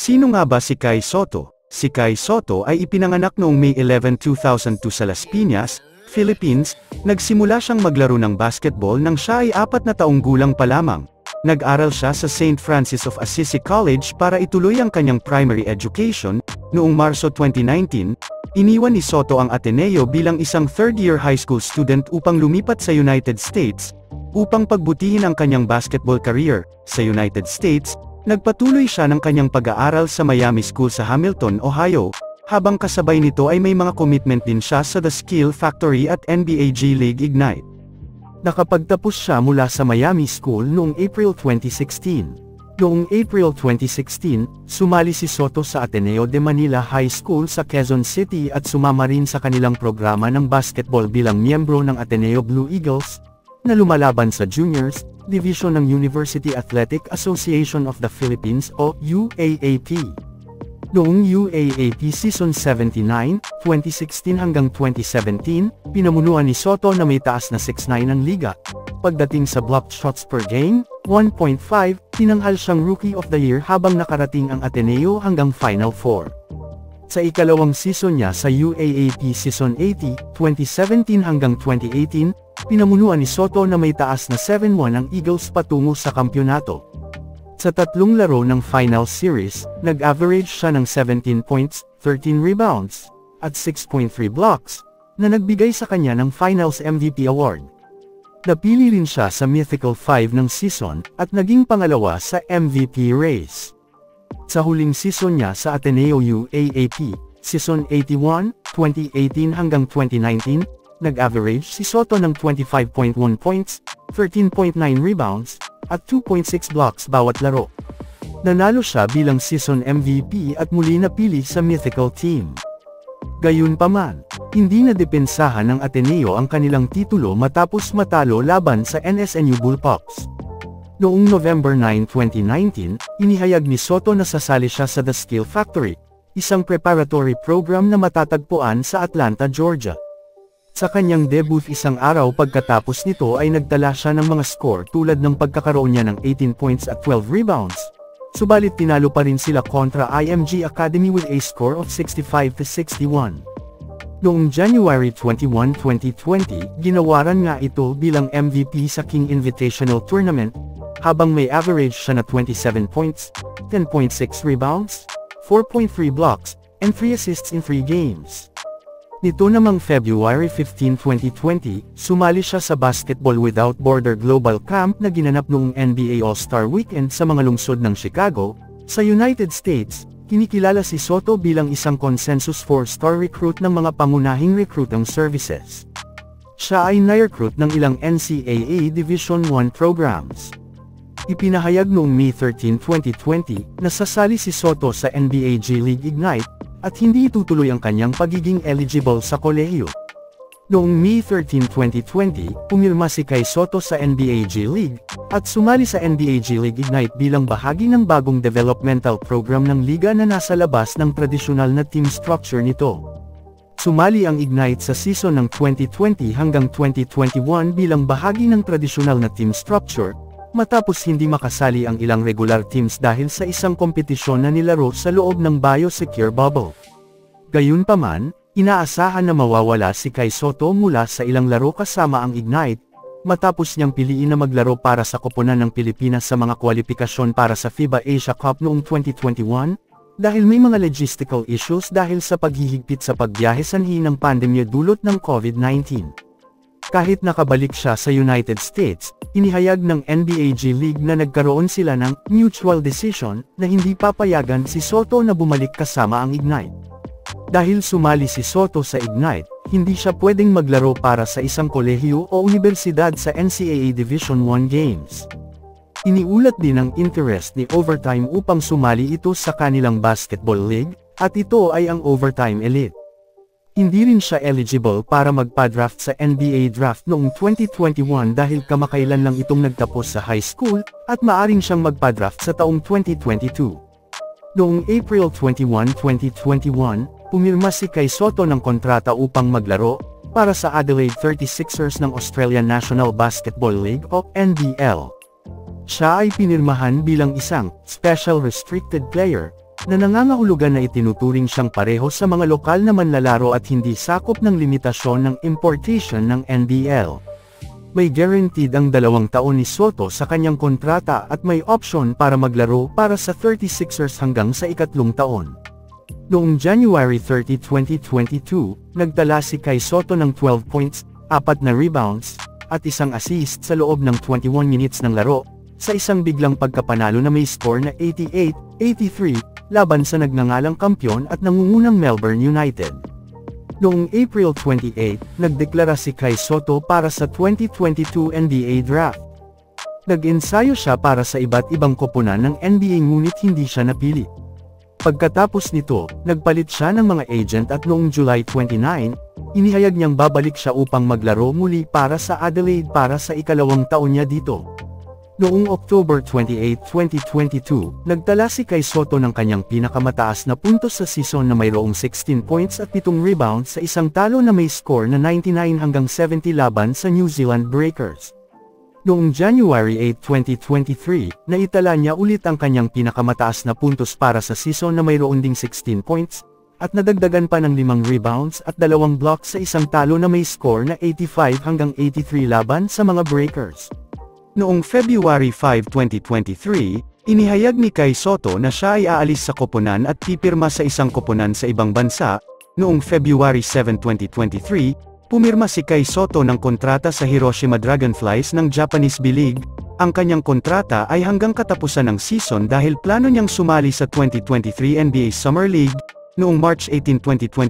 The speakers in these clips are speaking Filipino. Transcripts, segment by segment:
Sino nga ba si Kai Sotto? Si Kai Sotto ay ipinanganak noong May 11, 2002 sa Las Piñas, Philippines. Nagsimula siyang maglaro ng basketball nang siya ay 4 na taong gulang pa lamang. Nag-aral siya sa St. Francis of Assisi College para ituloy ang kanyang primary education. Noong Marso 2019, iniwan ni Sotto ang Ateneo bilang isang third-year high school student upang lumipat sa United States, upang pagbutihin ang kanyang basketball career. Sa United States, nagpatuloy siya ng kanyang pag-aaral sa Miami School sa Hamilton, Ohio, habang kasabay nito ay may mga commitment din siya sa The Skill Factory at NBA G League Ignite. Nakapagtapos siya mula sa Miami School noong April 2016. Noong April 2016, sumali si Sotto sa Ateneo de Manila High School sa Quezon City at sumama rin sa kanilang programa ng basketball bilang miyembro ng Ateneo Blue Eagles, na lumalaban sa Juniors Division ng University Athletic Association of the Philippines o UAAP. Noong UAAP Season 79, 2016 hanggang 2017, pinamunuan ni Sotto na may taas na 6'9" ang liga. Pagdating sa blocked shots per game, 1.5, tinanghal siyang Rookie of the Year habang nakarating ang Ateneo hanggang Final Four. Sa ikalawang season niya sa UAAP Season 80, 2017 hanggang 2018, pinamunuan ni Sotto na may taas na 7-1 ang Eagles patungo sa kampyonato. Sa 3 laro ng final series, nag-average siya ng 17 points, 13 rebounds, at 6.3 blocks, na nagbigay sa kanya ng Finals MVP Award. Napili rin siya sa Mythical 5 ng season, at naging pangalawa sa MVP race. Sa huling season niya sa Ateneo UAAP, Season 81, 2018 hanggang 2019, nag-average si Sotto ng 25.1 points, 13.9 rebounds, at 2.6 blocks bawat laro. Nanalo siya bilang season MVP at muli napili sa Mythical Team. Gayunpaman, hindi na depensahan ng Ateneo ang kanilang titulo matapos matalo laban sa NSNU Bullpups. Noong November 9, 2019, inihayag ni Sotto na sasali siya sa The Skill Factory, isang preparatory program na matatagpuan sa Atlanta, Georgia. Sa kanyang debut isang araw pagkatapos nito ay nagtala siya ng mga score tulad ng pagkakaroon niya ng 18 points at 12 rebounds. Subalit tinalo pa rin sila kontra IMG Academy with a score of 65-61. Noong January 21, 2020, ginawaran nga ito bilang MVP sa King Invitational Tournament, habang may average siya na 27 points, 10.6 rebounds, 4.3 blocks, and 3 assists in 3 games. Nito namang February 15, 2020, sumali siya sa Basketball Without Border Global Camp na ginanap noong NBA All-Star Weekend sa mga lungsod ng Chicago, sa United States. Kinikilala si Sotto bilang isang consensus 4-star recruit ng mga pangunahing recruiting services. Siya ay na-recruit ng ilang NCAA Division I programs. Ipinahayag noong May 13, 2020, na sasali si Sotto sa NBA G League Ignite, at hindi itutuloy ang kanyang pagiging eligible sa kolehiyo. Noong May 13, 2020, pumirma si Kai Sotto sa NBA G League, at sumali sa NBA G League Ignite bilang bahagi ng bagong developmental program ng liga na nasa labas ng tradisyonal na team structure nito. Sumali ang Ignite sa season ng 2020 hanggang 2021 bilang bahagi ng tradisyonal na team structure, matapos hindi makasali ang ilang regular teams dahil sa isang kompetisyon na nilaro sa loob ng biosecure bubble. Gayunpaman, inaasahan na mawawala si Kai Sotto mula sa ilang laro kasama ang Ignite, matapos niyang piliin na maglaro para sa koponan ng Pilipinas sa mga kwalifikasyon para sa FIBA Asia Cup noong 2021, dahil may mga logistical issues dahil sa paghihigpit sa pagbiyahe sanhi ng pandemya dulot ng COVID-19. Kahit nakabalik siya sa United States, inihayag ng NBA G League na nagkaroon sila ng mutual decision na hindi papayagan si Sotto na bumalik kasama ang Ignite. Dahil sumali si Sotto sa Ignite, hindi siya pwedeng maglaro para sa isang kolehiyo o universidad sa NCAA Division I games. Iniulat din ang interest ni Overtime upang sumali ito sa kanilang basketball league, at ito ay ang Overtime Elite. Hindi rin siya eligible para magpa-draft sa NBA draft noong 2021 dahil kamakailan lang itong nagtapos sa high school, at maaring siyang magpa-draft sa taong 2022. Noong April 21, 2021, pumirma si Kai Sotto ng kontrata upang maglaro para sa Adelaide 36ers ng Australian National Basketball League o NBL. Siya ay pinirmahan bilang isang special restricted player, na nangangahulugan na itinuturing siyang pareho sa mga lokal na manlalaro at hindi sakop ng limitasyon ng importation ng NBL. May guaranteed ang 2 taon ni Soto sa kanyang kontrata at may option para maglaro para sa 36ers hanggang sa 3 taon. Noong January 30, 2022, nagtala si Kai Soto ng 12 points, 4 na rebounds, at 1 assist sa loob ng 21 minutes ng laro, sa isang biglang pagkapanalo na may score na 88-83, laban sa nagngangalang kampyon at nangungunang Melbourne United. Noong April 28, nagdeklara si Kai Soto para sa 2022 NBA Draft. Nag-ensayo siya para sa iba't ibang koponan ng NBA ngunit hindi siya napili. Pagkatapos nito, nagpalit siya ng mga agent at noong July 29, inihayag niyang babalik siya upang maglaro muli para sa Adelaide para sa 2 taon niya dito. Noong October 28, 2022, nagtala si Kai Soto ng kanyang pinakamataas na puntos sa season na mayroong 16 points at 7 rebounds sa isang talo na may score na 99-70 laban sa New Zealand Breakers. Noong January 8, 2023, naitala niya ulit ang kanyang pinakamataas na puntos para sa season na mayroon ding 16 points, at nadagdagan pa ng 5 rebounds at 2 blocks sa isang talo na may score na 85-83 laban sa mga Breakers. Noong February 5, 2023, inihayag ni Kai Soto na siya ay aalis sa koponan at pipirma sa isang koponan sa ibang bansa. Noong February 7, 2023, pumirma si Kai Soto ng kontrata sa Hiroshima Dragonflies ng Japanese B-League. Ang kanyang kontrata ay hanggang katapusan ng season dahil plano niyang sumali sa 2023 NBA Summer League. Noong March 18,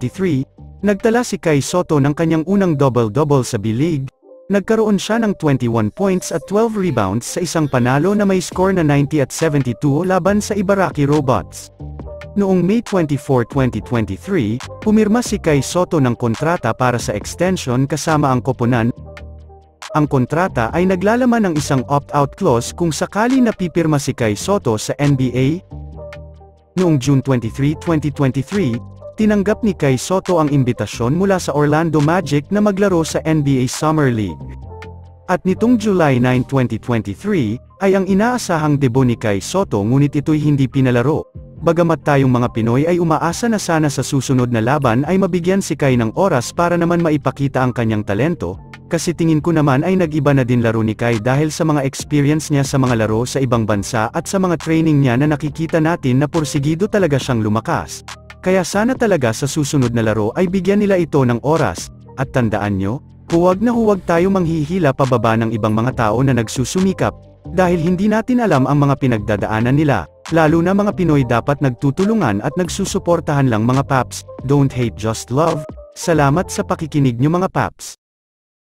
2023, nagtala si Kai Soto ng kanyang unang double-double sa B-League. Nagkaroon siya ng 21 points at 12 rebounds sa isang panalo na may score na 90-72 laban sa Ibaraki Robots. Noong May 24, 2023, pumirma si Kai Soto ng kontrata para sa extension kasama ang koponan. Ang kontrata ay naglalaman ng isang opt-out clause kung sakali na pipirma si Kai Soto sa NBA. Noong June 23, 2023, tinanggap ni Kai Soto ang imbitasyon mula sa Orlando Magic na maglaro sa NBA Summer League. At nitong July 9, 2023, ay ang inaasahang debut ni Kai Soto ngunit ito'y hindi pinalaro. Bagamat tayong mga Pinoy ay umaasa na sana sa susunod na laban ay mabigyan si Kai ng oras para naman maipakita ang kanyang talento, kasi tingin ko naman ay nag-iba na din laro ni Kai dahil sa mga experience niya sa mga laro sa ibang bansa at sa mga training niya na nakikita natin na porsigido talaga siyang lumakas. Kaya sana talaga sa susunod na laro ay bigyan nila ito ng oras, at tandaan nyo, huwag na huwag tayo manghihila pababa ng ibang mga tao na nagsusumikap, dahil hindi natin alam ang mga pinagdadaanan nila, lalo na mga Pinoy dapat nagtutulungan at nagsusuportahan lang mga paps, don't hate just love. Salamat sa pakikinig nyo mga paps.